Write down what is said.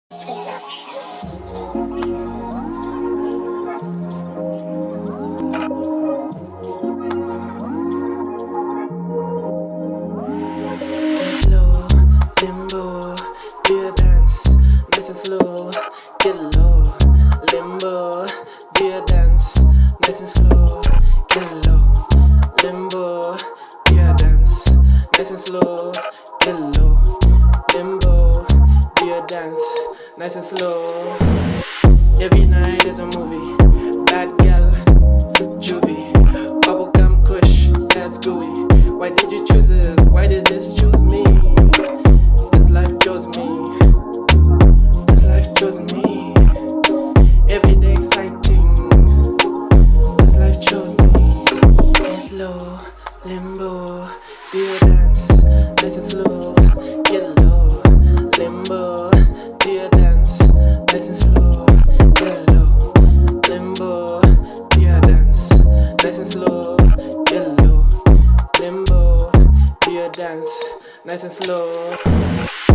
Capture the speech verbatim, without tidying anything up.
Nice and slow. Every night is a movie. Bad girl, juvie. Bubblegum kush, that's gooey. Why did you choose it? Why did this choose me? This life chose me. This life chose me. Every day exciting. This life chose me. Get low, limbo. Do your dance, nice and slow. Get low, limbo. Do your dance, nice and slow. Get low, limbo. Do your dance, nice and slow. Get low, limbo. Do your dance, nice and slow.